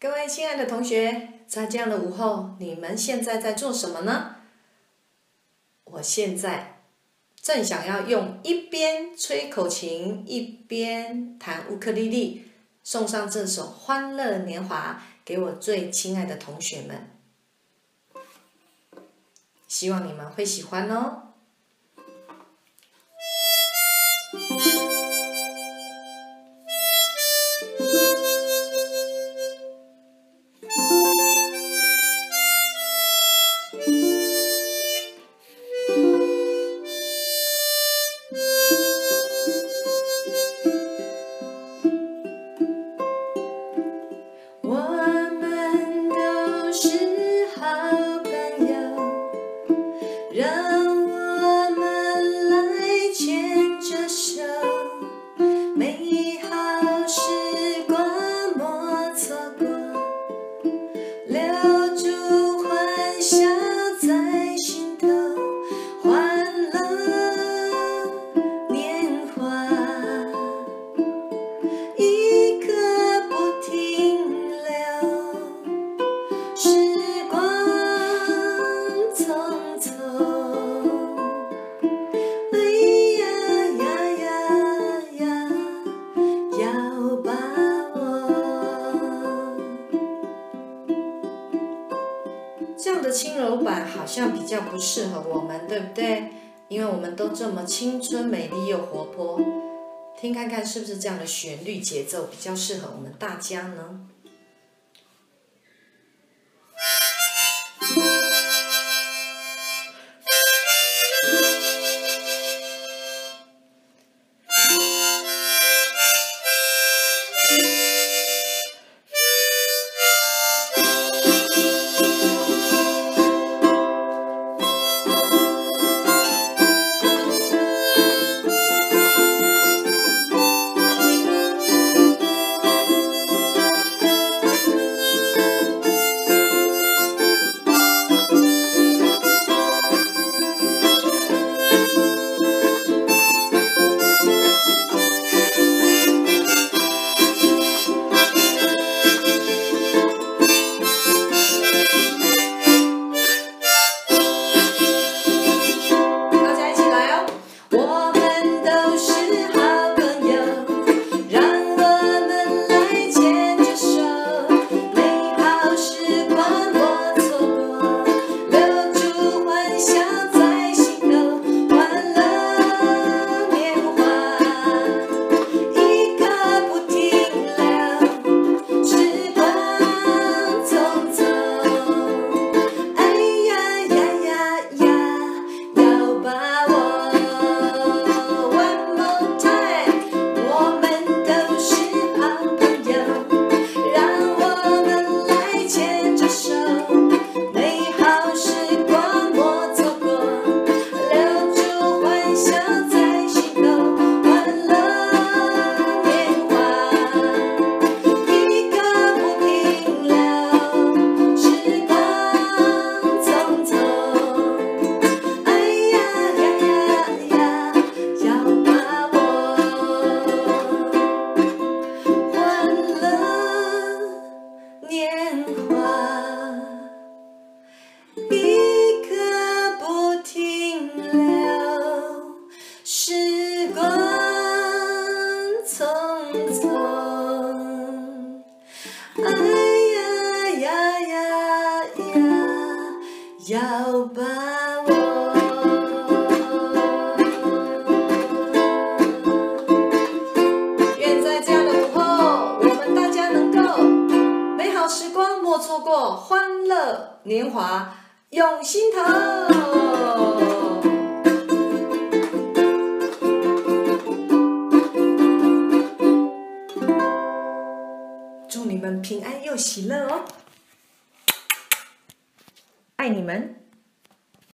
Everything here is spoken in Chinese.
各位亲爱的同学，在这样的午后，你们现在在做什么呢？我现在正想要用一边吹口琴一边弹乌克丽丽，送上这首《欢乐年华》给我最亲爱的同学们，希望你们会喜欢哦。我们都是好朋友，让我们来牵着手，美好时光莫错过，留住欢笑在心头，欢乐年华，一刻不停留，时光匆匆，哎呀呀呀呀，要把握。这样的轻柔版好像比较不适合我们，对不对？因为我们都这么青春美丽又活泼，听看看是不是这样的旋律节奏比较适合我们大家呢？要把握。愿在这样的午后，我们大家能够美好时光莫错过，欢乐年华涌心头。祝你们平安又喜乐哦！爱你们。